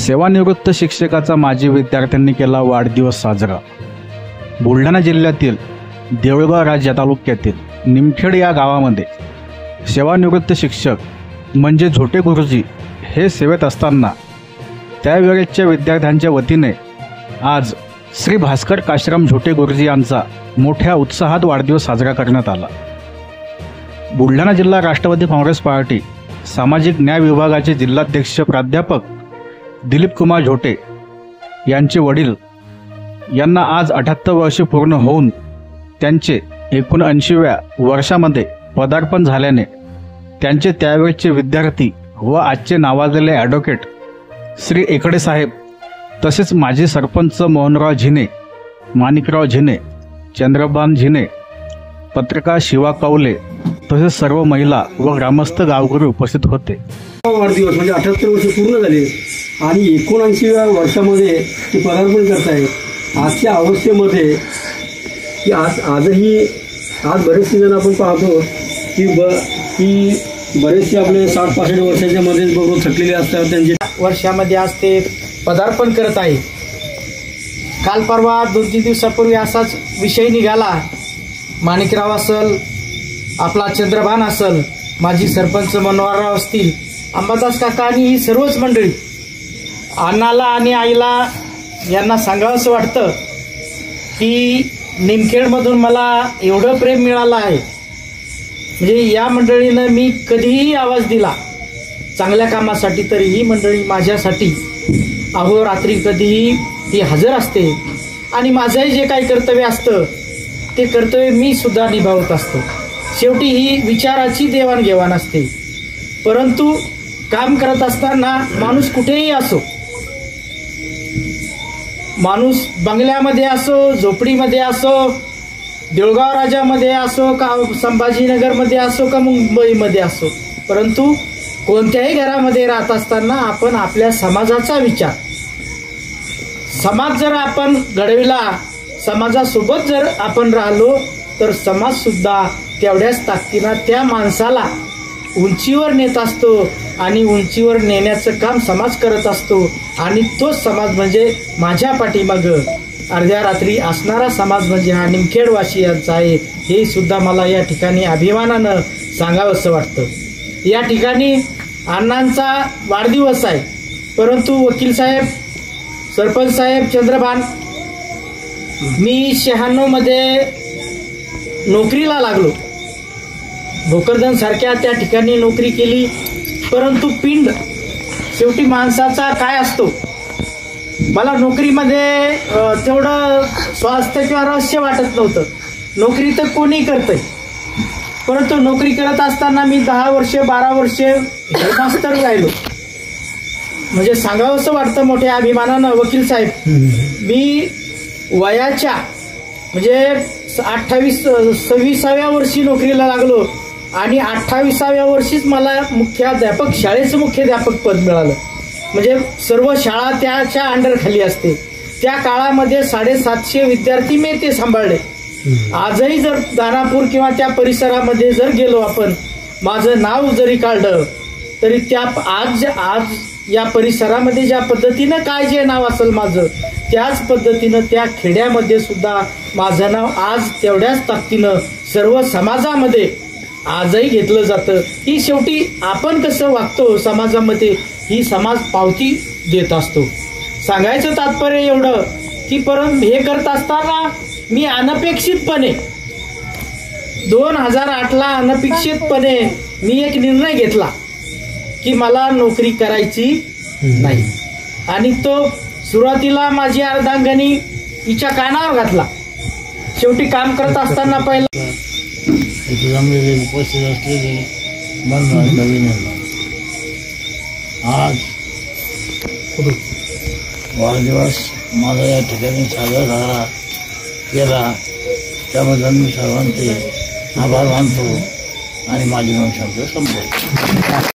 सेवानिवृत्त शिक्षकाचा माजी विद्यार्थ्यांनी केला वाढदिवस साजरा। बुलढाणा जिल्ह्यातील देऊळगाव राजा तालुक्यातील निमखेड या गावामध्ये सेवानिवृत्त शिक्षक म्हणजे झोटे गुरुजी हे सेवेत असताना त्यावेळेच्या विद्यार्थ्यांच्या वतीने आज श्री भास्कर काशीराम झोटे गुरुजी यांचा मोठ्या उत्साहात वाढदिवस साजरा करण्यात आला। बुलढाणा जिल्हा राष्ट्रवादी काँग्रेस पार्टी सामाजिक न्याय विभागाचे जिल्हाध्यक्ष प्राध्यापक दिलीप कुमार झोटे यांचे वडील यांना आज 78 वर्षे पूर्ण होऊन त्यांचे 79व्या वर्षामध्ये पदार्पण झाल्याने त्यांचे त्यावेळचे विद्यार्थी व आजचे नावाजलेले ॲडव्होकेट श्री एकड़े साहेब तसेच माजी सरपंच मोहनराव झिने, माणिकराव झिने, चंद्रबान झिने, पत्रकार शिवा कौले तसेच सर्व महिला व ग्रामस्थ गावकरी उपस्थित होते। वाढदिवस म्हणजे 78 वर्ष पूर्ण झाले आणि 79व्या वर्षामध्ये ते पदार्पण करत आहे। आजच्या अवस्थेमध्ये की आजही बरेचसे जण आपण पाहतो की बरेचसे आपले 60-65 वर्षाच्या मध्येच बरोबर थकलेले असतात, त्यांच्या वर्षामध्ये आज ते पदार्पण करत आहे। काल परवा 2-3 दिवसापूर्वी असाच विषय निघाला, माणिकराव असल, आपला चंद्रभान असल, माजी सरपंच मनोहरराव असतील, अंबादास काका आणि ही सर्वच मंडळी, अण्णाला आणि आईला यांना सांगावंसं वाटतं की निमखेडमधून मला एवढं प्रेम मिळालं आहे, म्हणजे या मंडळीनं मी कधीही आवाज दिला चांगल्या कामासाठी तर ही मंडळी माझ्यासाठी अहोरात्री कधीही ती हजर असते आणि माझंही जे काही कर्तव्य असतं ते कर्तव्य मी सुद्धा निभावत असतो। शेवटी ही विचाराची देवाणघेवाण असते, परंतु काम करत असताना माणूस कुठेही असो, माणूस बंगल्यामध्ये असो, झोपडीमध्ये असो, देऊळगाव राजामध्ये असो का संभाजीनगरमध्ये असो का मुंबईमध्ये असो, परंतु कोणत्याही घरामध्ये राहत असताना आपण आपल्या समाजाचा विचार, समाज जर आपण घडविला, समाजासोबत जर आपण राहिलो तर समाज सुद्धा तेवढ्याच ताकदीनं त्या माणसाला उंचीवर नेत असतो आणि उंचीवर नेण्याचं काम समाज करत असतो आणि तोच समाज म्हणजे माझ्या पाठीमागं अर्ध्या रात्री असणारा समाज म्हणजे हा निमखेडवासियांचा आहे, हे सुद्धा मला या ठिकाणी अभिमानानं सांगावंसं वाटतं। या ठिकाणी अण्णांचा वाढदिवस आहे, परंतु वकील साहेब, सरपंच साहेब, चंद्रभान, मी 96 मध्ये नोकरीला लागलो, भोकरदन सारख्या त्या ठिकाणी नोकरी केली, परंतु पिंड शेवटी माणसाचा काय असतो, मला नोकरीमध्ये तेवढं स्वास्थ्य किंवा रहस्य वाटत नव्हतं। नोकरी तर कोणी करतंय, परंतु नोकरी करत असताना मी 10 वर्ष 12 वर्ष हेडमास्तर राहिलो, म्हणजे सांगावंसं वाटतं मोठ्या अभिमानानं वकील साहेब, मी वयाच्या म्हणजे 26व्या वर्षी नोकरीला लागलो आणि 28व्या वर्षीच मला मुख्याध्यापक, शाळेचं मुख्याध्यापक पद मिळालं, म्हणजे सर्व शाळा त्याच्या अंडर खाली असते। त्या काळामध्ये 750 विद्यार्थी मी ते सांभाळले। आजही जर दानापूर किंवा त्या परिसरामध्ये जर गेलो आपण, माझं नाव जरी काढलं तरी त्या आज या परिसरामध्ये ज्या पद्धतीनं काय जे नाव असेल माझं, त्याच पद्धतीनं त्या खेड्यामध्ये सुद्धा माझं नाव आज तेवढ्याच ताकदीनं सर्व समाजामध्ये आजही घेतलं जातं। ही शेवटी आपण कसं वागतो समाजामध्ये ही समाज पावती देत असतो। सांगायचं तात्पर्य एवढं की परंतु हे करत असताना मी अनपेक्षितपणे 2008ला अनपेक्षितपणे मी एक निर्णय घेतला की मला नोकरी करायची नाही आणि तो सुरुवातीला माझी अर्धांगणी हिच्या कानावर घातला। शेवटी काम करत असताना पहिला उपस्थित असलेले नवीन आज वाढदिवस माझा या ठिकाणी साजरा केला, त्याबद्दल मी सर्वांचे आभार मानतो आणि माझी 9 शब्द संपवतो।